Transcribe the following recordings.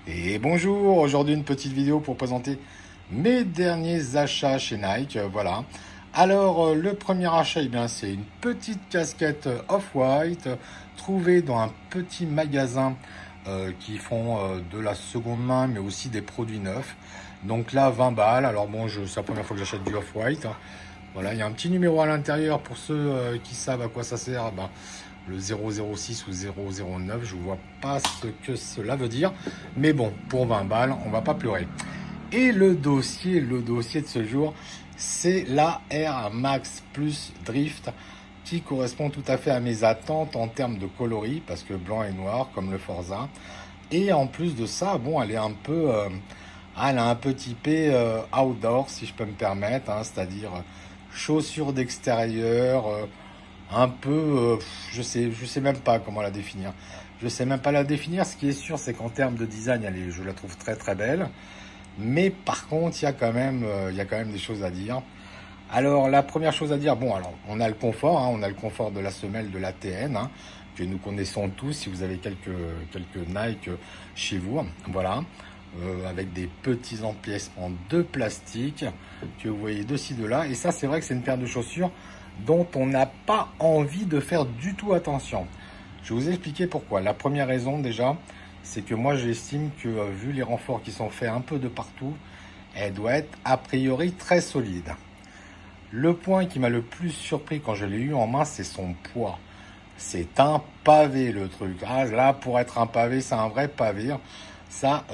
Et bonjour, aujourd'hui une petite vidéo pour présenter mes derniers achats chez Nike, voilà. Alors le premier achat, eh bien, c'est une petite casquette Off-White trouvée dans un petit magasin qui font de la seconde main mais aussi des produits neufs. Donc là 20 balles, alors bon c'est la première fois que j'achète du Off-White. Voilà, il y a un petit numéro à l'intérieur pour ceux qui savent à quoi ça sert. Ben, le 006 ou 009, je ne vois pas ce que cela veut dire. Mais bon, pour 20 balles, on va pas pleurer. Et le dossier de ce jour, c'est la Air Max Plus Drift qui correspond tout à fait à mes attentes en termes de coloris, parce que blanc et noir, comme le Forza. Et en plus de ça, bon, elle est un peu... elle a un peu typé outdoor, si je peux me permettre, hein, c'est-à-dire chaussures d'extérieur, un peu, je sais même pas comment la définir. Je sais même pas la définir. Ce qui est sûr, c'est qu'en termes de design, je la trouve très très belle. Mais par contre, il y a quand même des choses à dire. Alors, la première chose à dire, bon, alors, on a le confort, hein, on a le confort de la semelle de la TN, hein, que nous connaissons tous si vous avez quelques Nike chez vous, voilà, avec des petits empiècements de plastique que vous voyez de ci, de là. Et ça, c'est vrai que c'est une paire de chaussures dont on n'a pas envie de faire du tout attention. Je vais vous expliquer pourquoi. La première raison, déjà, c'est que moi, j'estime que, vu les renforts qui sont faits un peu de partout, elle doit être a priori très solide. Le point qui m'a le plus surpris quand je l'ai eu en main, c'est son poids. C'est un pavé le truc. Ah, là, pour être un pavé, c'est un vrai pavé. Ça,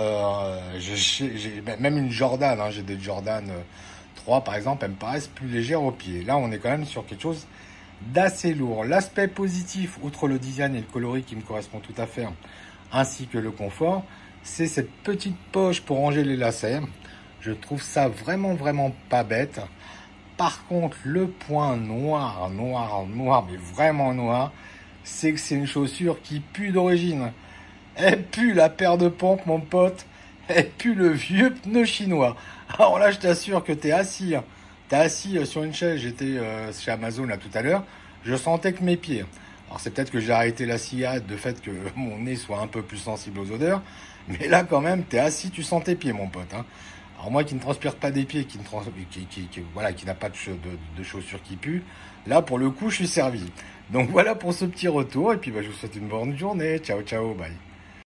j'ai même une Jordan, hein, j'ai des Jordan 3 par exemple, elles me paraissent plus légères au pied. Là, on est quand même sur quelque chose d'assez lourd. L'aspect positif, outre le design et le coloris qui me correspond tout à fait, ainsi que le confort, c'est cette petite poche pour ranger les lacets. Je trouve ça vraiment, vraiment pas bête. Par contre, le point noir, mais vraiment noir, c'est que c'est une chaussure qui pue d'origine. Elle pue la paire de pompes, mon pote. Elle pue le vieux pneu chinois. Alors là, je t'assure que t'es assis sur une chaise. J'étais chez Amazon là tout à l'heure. Je sentais que mes pieds. Alors c'est peut-être que j'ai arrêté la sillade de fait que mon nez soit un peu plus sensible aux odeurs. Mais là, quand même, t'es assis, tu sens tes pieds, mon pote, hein. Alors moi qui ne transpire pas des pieds, voilà, qui n'a pas de chaussures qui puent, là pour le coup je suis servi. Donc voilà pour ce petit retour et puis bah, je vous souhaite une bonne journée. Ciao ciao, bye.